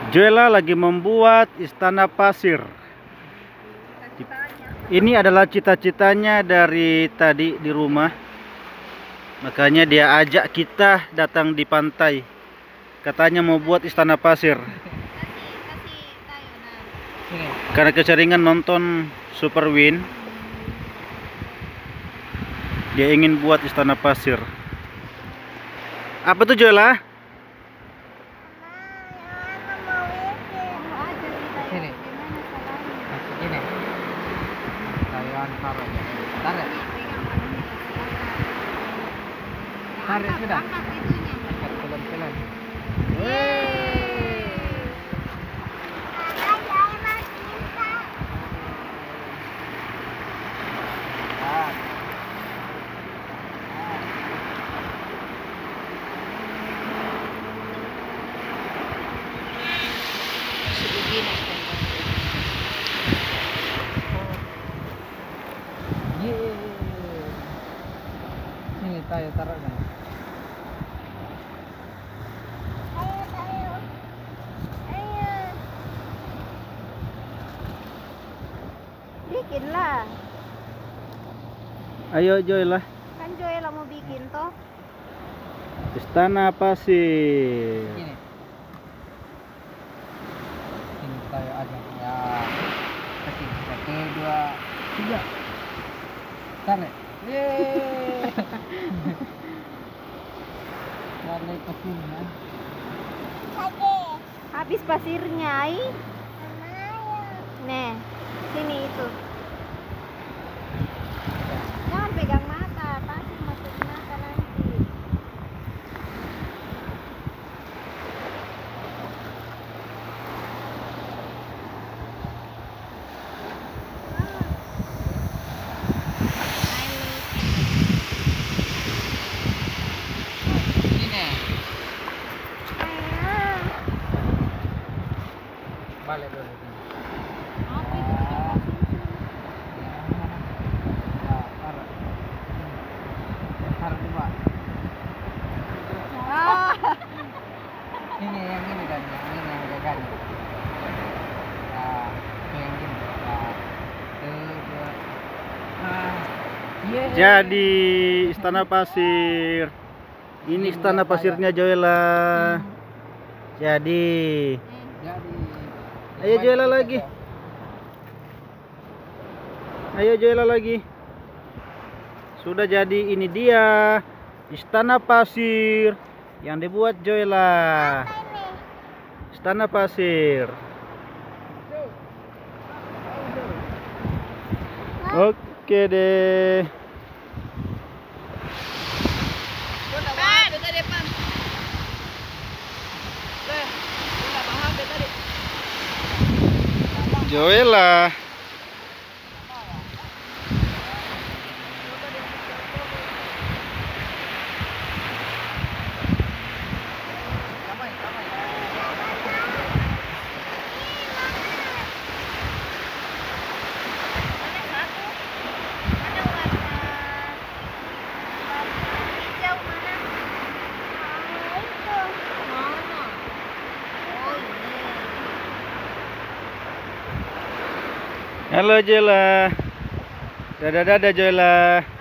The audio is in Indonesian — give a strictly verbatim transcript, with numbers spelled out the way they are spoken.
Joella lagi membuat istana pasir. Ini adalah cita-citanya dari tadi di rumah. Makanya dia ajak kita datang di pantai. Katanya mau buat istana pasir. Karena keseringan nonton Super Win, dia ingin buat istana pasir. Apa tuh Joella? Sini. Ini. Tayuan taruh. Tarik. Tarik sudah. Angkat pelan-pelan. Sini tayo taruh kan. Bikinlah. Ayo Joella. Kan Joella mau bikin toh. Istana pasir. Sini. Sini tayo aja. Ya. Kasih. Satu, dua, tiga. Tarik. Yeay. Tarik pasirnya. Habis pasirnya, ai. Nih, sini itu. Jangan pegang mata, pasir masuk ke mata nanti. Sini. Balik dulu. Ini yang ini kan, yang ini yang gagal. Nah, yang ini. Nah, dua. Nah, yeay. Jadi istana pasir. Ini istana pasirnya Joella. Jadi, Jadi. ayo Joella lagi. Ayo Joella lagi. Sudah jadi, ini dia istana pasir yang dibuat Joella. Istana pasir. Oke deh. Joella. Halo Joella. Dadah dadah Joella.